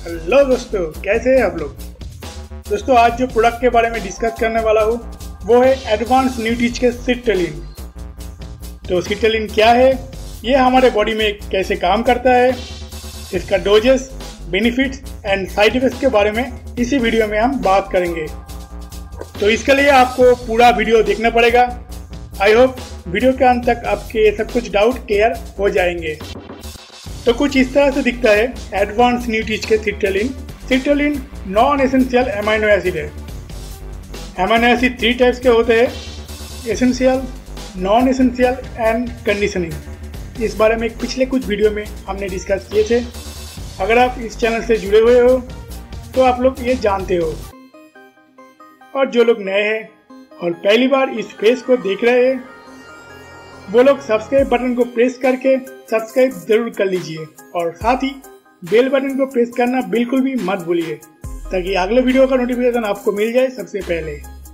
Hello दोस्तों, कैसे हैं आप लोग। दोस्तों, आज जो प्रोडक्ट के बारे में डिस्कस करने वाला हूँ वो है एडवांस न्यूट्रिच के सिट्रालिन। तो सिट्रालिन क्या है, ये हमारे बॉडी में कैसे काम करता है, इसका doses, benefits and side effects के बारे में इसी वीडियो में हम बात करेंगे। तो इसके लिए आपको पूरा वीडियो देखना पड़ेगा। आई होप वीडियो के अंत तक आपके सब कुछ डाउट क्लियर हो जाएंगे। तो कुछ इस तरह से दिखता है एडवांस न्यूट्रिच के citrulline. Citrulline non essential amino acid है। अमीनो एसिड 3 टाइप्स के होते हैं, essential, non essential and conditioning. इस बारे में पिछले कुछ वीडियो में हमने डिस्कस किए थे। अगर आप इस चैनल से जुड़े हुए हो तो आप लोग ये जानते हो, और जो लोग नए हैं और पहली बार इस पेज को देख रहे हैं वो लोग सब्सक्राइब बटन को प्रेस करके सब्सक्राइब जरूर कर लीजिए और साथ ही बेल बटन को प्रेस करना बिल्कुल भी मत भूलिए ताकि अगले वीडियो का नोटिफिकेशन आपको मिल जाए सबसे पहले।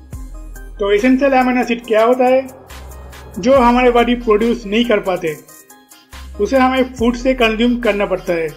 तो एसेंशियल अमीनो एसिड क्या होता है, जो हमारे बॉडी प्रोड्यूस नहीं कर पाते, उसे हमें फूड से कंज्यूम करना पड़ता है।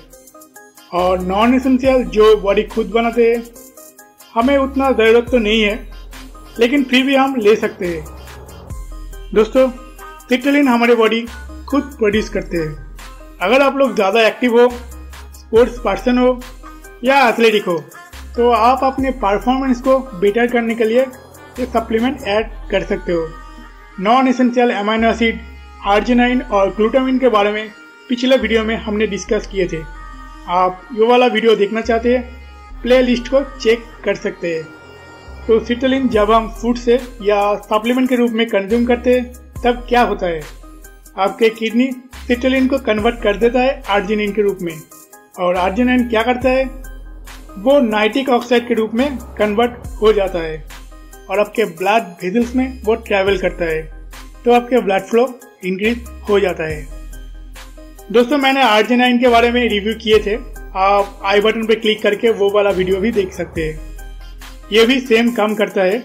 और नॉन एसेंशियल जो बॉडी खुद बनाते हैं, हमें उतना ज़रूरत तो नहीं है लेकिन फिर भी हम ले सकते हैं। दोस्तों, सिट्रालिन हमारे बॉडी खुद प्रोड्यूस करते हैं। अगर आप लोग ज़्यादा एक्टिव हो, स्पोर्ट्स पर्सन हो या एथलेटिक हो, तो आप अपने परफॉर्मेंस को बेटर करने के लिए ये सप्लीमेंट ऐड कर सकते हो। Non essential amino acid, arginine और ग्लूटामिन के बारे में पिछले वीडियो में हमने डिस्कस किए थे। आप ये वाला वीडियो देखना चाहते हैं, प्ले लिस्ट को चेक कर सकते हैं। तो सिट्रालिन जब हम फूड से या सप्लीमेंट के रूप में कंज्यूम करते हैं तब क्या होता है, आपके किडनी सिट्रालिन को कन्वर्ट कर देता है आर्जिनिन के रूप में, और आर्जिनिन क्या करता है, वो नाइट्रिक ऑक्साइड के रूप में कन्वर्ट हो जाता है और आपके ब्लड वेसल्स में वो ट्रैवल करता है, तो आपके ब्लड फ्लो इंक्रीज हो जाता है। दोस्तों, मैंने आर्जिनिन के बारे में रिव्यू किए थे, आप आई बटन पे क्लिक करके वो वाला वीडियो भी देख सकते हैं। ये भी सेम काम करता है।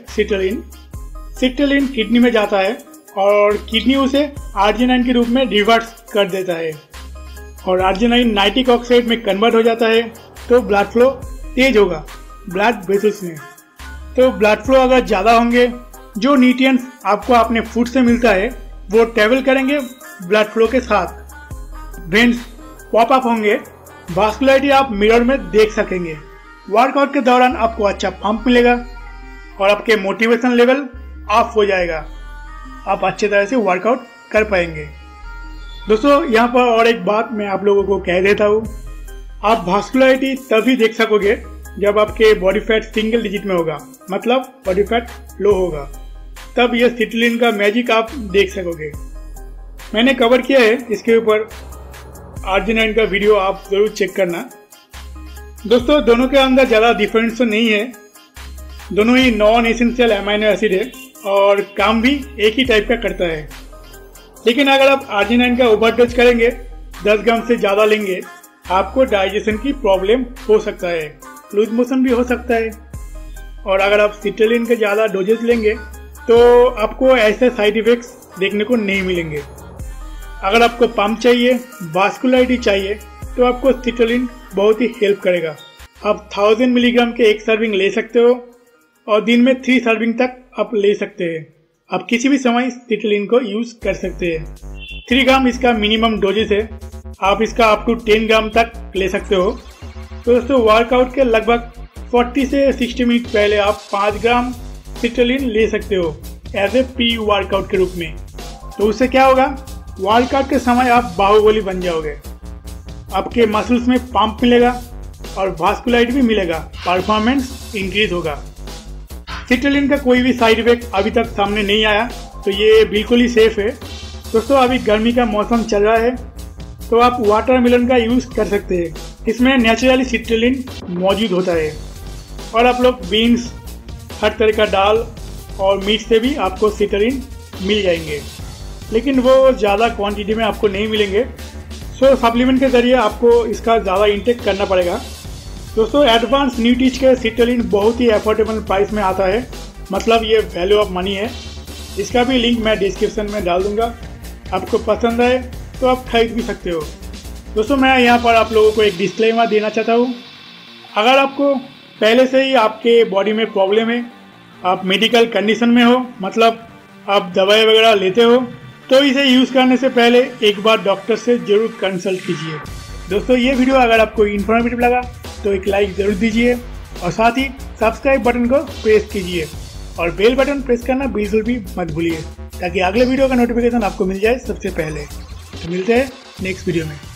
सिट्रालिन किडनी में जाता है और किडनी उसे आर्जिनाइन के रूप में रिवर्स कर देता है और आर्जिनाइन नाइट्रिक ऑक्साइड में कन्वर्ट हो जाता है, तो ब्लड फ्लो तेज होगा ब्लड वेसल्स में। तो ब्लड फ्लो अगर ज़्यादा होंगे, जो न्यूट्रिएंट्स आपको अपने फूड से मिलता है वो ट्रेवल करेंगे ब्लड फ्लो के साथ। वेन्स पॉप अप होंगे, वास्कुलरिटी आप मिरर में देख सकेंगे। वर्कआउट के दौरान आपको अच्छा पंप मिलेगा और आपके मोटिवेशन लेवल ऑफ हो जाएगा, आप अच्छे तरह से वर्कआउट कर पाएंगे। दोस्तों, यहाँ पर और एक बात मैं आप लोगों को कह देता हूँ, आप वास्कुलरिटी तभी देख सकोगे जब आपके बॉडी फैट सिंगल डिजिट में होगा, मतलब बॉडी फैट लो होगा, तब ये सिट्रालिन का मैजिक आप देख सकोगे। मैंने कवर किया है इसके ऊपर, आर्जिनाइन का वीडियो आप जरूर चेक करना। दोस्तों, दोनों के अंदर ज़्यादा डिफरेंस तो नहीं है, दोनों ही नॉन एसेंशियल अमीनो एसिड है और काम भी एक ही टाइप का करता है। लेकिन अगर आप आर्जिनाइन का ओवरडोज करेंगे, 10 ग्राम से ज़्यादा लेंगे, आपको डाइजेशन की प्रॉब्लम हो सकता है, लूज मोशन भी हो सकता है। और अगर आप सिट्रालिन के ज़्यादा डोजेस लेंगे तो आपको ऐसे साइड इफेक्ट्स देखने को नहीं मिलेंगे। अगर आपको पंप चाहिए, वास्कुलरिटी चाहिए, तो आपको सिट्रालिन बहुत ही हेल्प करेगा। आप 1000 मिलीग्राम के एक सर्विंग ले सकते हो और दिन में 3 सर्विंग तक आप ले सकते हैं। आप किसी भी समय सिट्रालिन को यूज कर सकते हैं। 3 ग्राम इसका मिनिमम डोजेस है, आप इसका अप टू 10 ग्राम तक ले सकते हो। तो दोस्तों, वर्कआउट के लगभग 40 से 60 मिनट पहले आप 5 ग्राम सिट्रालिन ले सकते हो एज ए प्री वर्कआउट के रूप में। तो उससे क्या होगा, वर्कआउट के समय आप बाहुबली बन जाओगे, आपके मसल्स में पंप मिलेगा और वास्कुलरिटी भी मिलेगा, परफॉर्मेंस इंक्रीज होगा। सिट्रालिन का कोई भी साइड इफेक्ट अभी तक सामने नहीं आया, तो ये बिल्कुल ही सेफ है। दोस्तों, अभी गर्मी का मौसम चल रहा है तो आप वाटरमेलन का यूज़ कर सकते हैं, इसमें नेचुरली सिट्रालिन मौजूद होता है। और आप लोग बीन्स, हर तरह का दाल और मीट से भी आपको सिट्रालिन मिल जाएंगे, लेकिन वो ज़्यादा क्वांटिटी में आपको नहीं मिलेंगे। सो सप्लीमेंट के जरिए आपको इसका ज़्यादा इंटेक करना पड़ेगा। दोस्तों, एडवांस न्यूट्रिच के सिट्रालिन बहुत ही अफोर्डेबल प्राइस में आता है, मतलब ये वैल्यू ऑफ मनी है। इसका भी लिंक मैं डिस्क्रिप्शन में डाल दूंगा, आपको पसंद आए तो आप खरीद भी सकते हो। दोस्तों, मैं यहाँ पर आप लोगों को एक डिस्क्लेमर देना चाहता हूँ, अगर आपको पहले से ही आपके बॉडी में प्रॉब्लम है, आप मेडिकल कंडीशन में हो, मतलब आप दवाई वगैरह लेते हो, तो इसे यूज़ करने से पहले एक बार डॉक्टर से जरूर कंसल्ट कीजिए। दोस्तों ये वीडियो अगर आपको इन्फॉर्मेटिव लगा तो एक लाइक ज़रूर दीजिए और साथ ही सब्सक्राइब बटन को प्रेस कीजिए और बेल बटन प्रेस करना बिल्कुल भी मत भूलिए ताकि अगले वीडियो का नोटिफिकेशन आपको मिल जाए सबसे पहले। तो मिलते हैं नेक्स्ट वीडियो में।